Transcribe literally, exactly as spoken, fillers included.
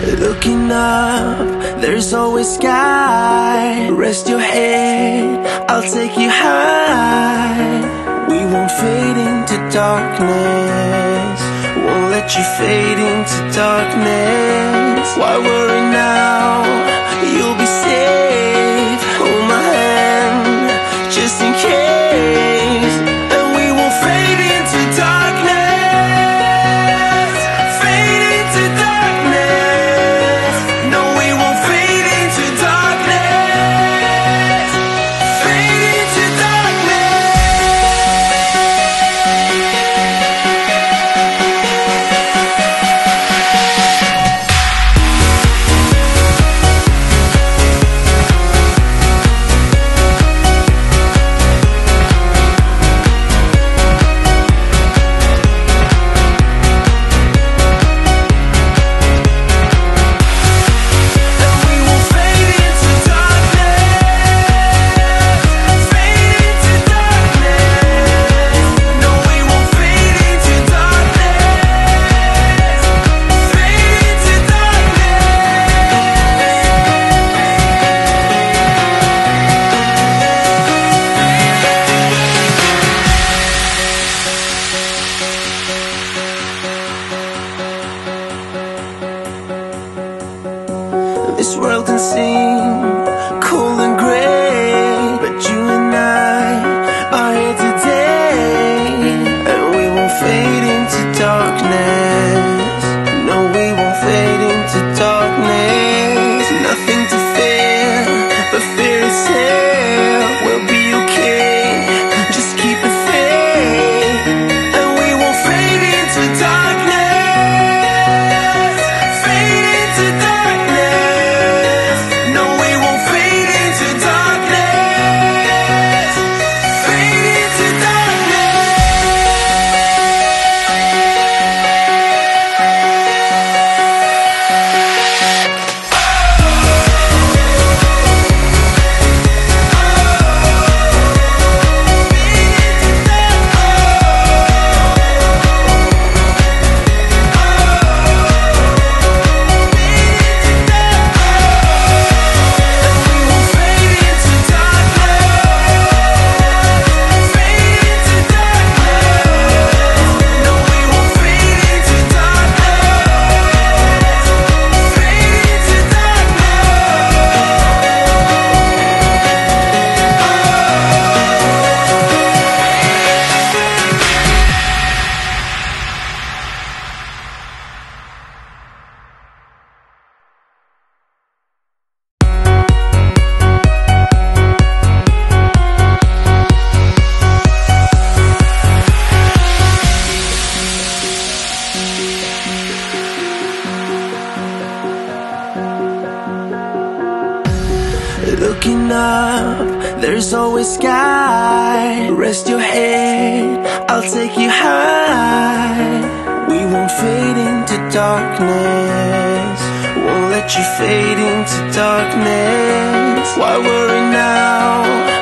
Looking up, there's always sky. Rest your head, I'll take you high. We won't fade into darkness, won't let you fade into darkness. Why worry now? You'll be safe. Hold my hand, just in case. And we won't fade into darkness, fade into darkness. No, we won't fade into darkness, fade into This world can seem cold and grey, but you and I are here today. And we won't fade into darkness, no, we won't fade into darkness. Nothing to fear but fear itself. We'll be okay, just keep it faith. And we won't fade into darkness, fade into darkness. No, we won't fade into darkness, fade into Looking up, there's always sky. Rest your head, I'll take you high. We won't fade into darkness, won't let you fade into darkness. Why worry now?